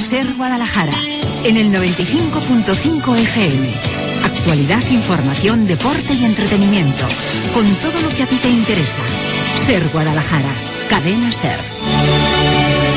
Ser Guadalajara, en el 95.5 FM. Actualidad, información, deporte y entretenimiento, con todo lo que a ti te interesa. Ser Guadalajara, Cadena Ser.